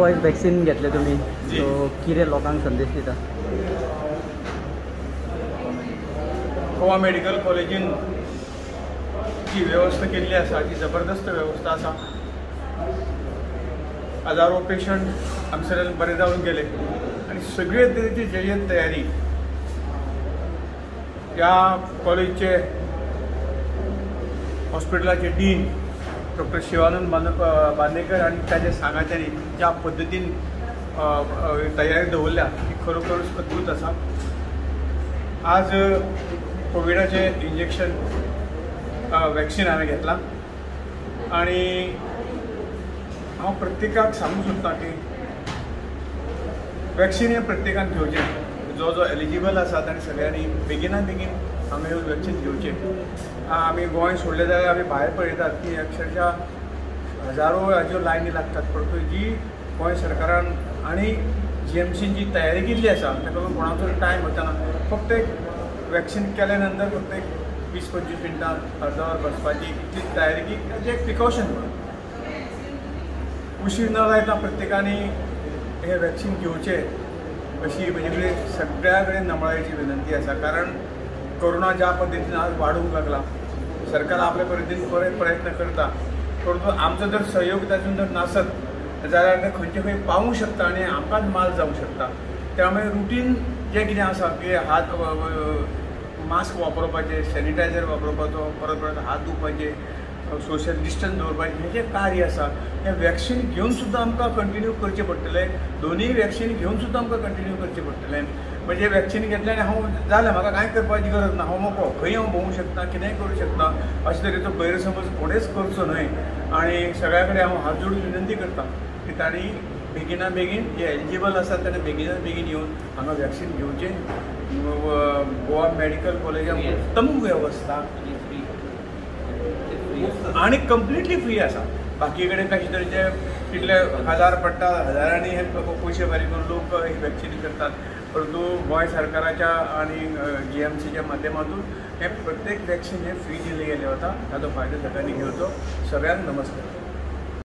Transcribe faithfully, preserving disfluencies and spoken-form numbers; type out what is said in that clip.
हो एक वॅक्सीन घेतले तुम्ही सो कितें लोकांक संदेश दिता? गोवा मेडिकल कॉलेजीन जी व्यवस्था केल्ली आसा ती जबरदस्त व्यवस्था आसा. हजारो पेशंट आमचे बरे जावन गेले आणि सगळे तरेची जय्यत तयारी ह्या कॉलेजचे हॉस्पिटलाचे डीन डॉक्टर शिवानंद बांदेकर आणि ताजे सांगात्यांनी ज्या पद्दतीन तयारी दवरल्या ती खरोखरच अद्भुत आसा. आज कोविडाचे इंजेक्शन वॅक्सीन हांवें घेतला आणि हांव प्रत्येकाक सांगूंक सोदतां की वॅक्सीन हें प्रत्येकान घेवचें. जो जो एलिजिबल आसा ताणें सगळ्यांनी बेगिना बेगीन हांगा येवन वॅक्सीन घेवचें. आमी गोंय सोडलें जाल्यार आमी भायर पळयतात की अक्षरशः हजारो हाज्यो लायनी लागतात, परंतु जी गोंय सरकारान आनी जी एम सीन जी तयारी केल्ली आसा ताका लागून कोणाचो टायम वचना. फक्त एक वॅक्सीन केल्या नंतर फक्त एक वीस पंचवीस मिनटां अर्द वर बसपाची इतली तयारी की ताजें एक प्रिकॉशन म्हणून उशीर न लायता प्रत्येकानी हे वॅक्सीन घेवचें अशी म्हजे कडेन सगळ्या कडेन नमळायची विनंती आसा. कारण कोरोना ज्या पद्दतीन आज वाडूंक लागला, सरकार आपल्या पद्दतीन बरे प्रयत्न करता, परंतु आमचो जर सहयोग तातूंत जर नासत जाल्यार ते खंयचे खंय पावूंक शकता आनी आमकांच माल जावंक शकता. त्यामुळे रुटीन जें कितें आसा की हात मास्क वापरपाचें, सॅनिटायझर वापरपाचो, परत परत हात धुवपाचे, सोशल डिस्टन्स दवरपाचें, हें जें कार्य आसा हें वॅक्सीन घेवन सुद्दां आमकां कंटिन्यू करचें पडटलें. दोनूय वॅक्सीन घेवन सुद्दां आमकां कंटिन्यू करचें पडटलें. म्हणजे वॅक्सीन घेतल्यार हांव जालें, म्हाका कांय करपाची गरज ना, हांव मोको खंय हांव भोंवूंक शकता, कितेंय करूं शकता, अशे तरेचो गैरसमज कोणेच करचो न्हय. आनी सगळ्या कडेन हांव हात जोडून विनंती करतां की तांणी बेगिना बेगीन जे एलिजिबल आसात ताणें बेगिना बेगीन येवन हांगा वॅक्सीन घेवचें. गोवा मेडिकल कॉलेजान उत्तम वेवस्था आणि कंप्लिटली फ्री आसा. बाकी कडेन कशे तरेचे कितले हजार पडटा, हजारांनी हे पयशे फारीक करून लोक ही वॅक्सीन करतात, परंतु गोंय सरकाराच्या आणि जी एम सीच्या माध्यमातून हे प्रत्येक वॅक्सीन हे फ्री दिले गेले वता. ताचो फायदो सगळ्यांनी घेवचो. सगळ्यांक नमस्कार.